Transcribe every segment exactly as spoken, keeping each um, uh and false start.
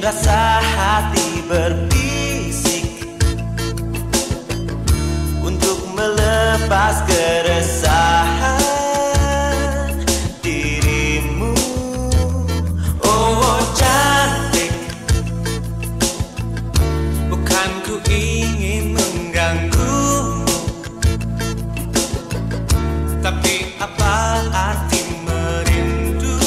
Rasa hati berbisik untuk melepas keresahan dirimu. Oh cantik, bukan ku ingin mengganggumu, tapi apa arti merindu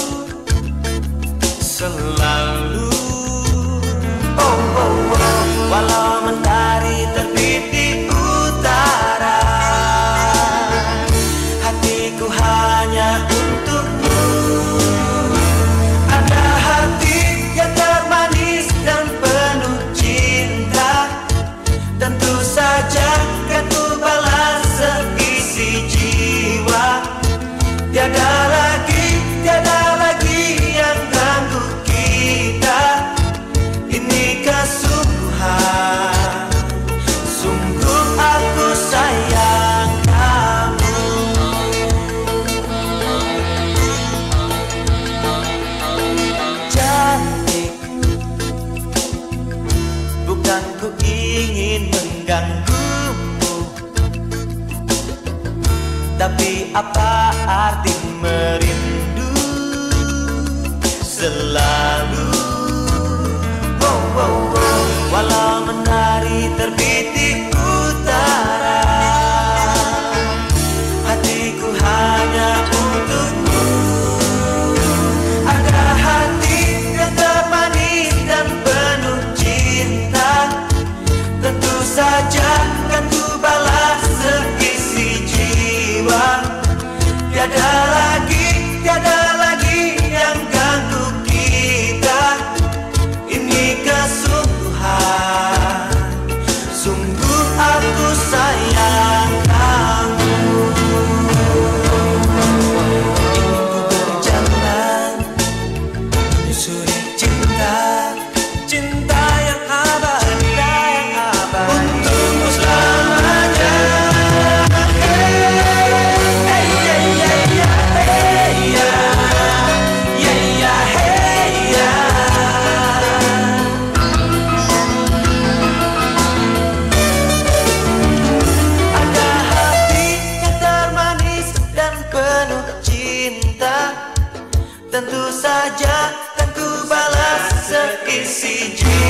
selalu? Oh, oh, oh. Walau mentari terbit di utara, hatiku hanya untukmu. Ada hati yang termanis dan penuh cinta, tentu saja kan ku balas seisi jiwa. Tiada lagi, tiada lagi yang ganggu kita. Ini kesungguhan, sungguh aku sayang kamu. Cantik, bukan ku ingin mengganggumu, tapi apa arti merindu selalu? Oh, oh, oh. Walau menari terbit di utara, hatiku hanya untukmu. Ada hati yang termanis dan penuh cinta, tentu saja kan ku balas seisi jiwa. Tiada lagi, tiada lagi yang ganggu kita. Ini kesungguhan, sungguh aku sayang kamu. Ingin ku berjalan menyusuri cinta, cinta yang abadi, yang abadi untukmu selamanya. Hey, hey, hey, yeah, hey, yeah. Yeah, yeah, hey, yeah. Ada hati yang termanis dan penuh cinta, tentu saja kan ku balas seisi jiwa.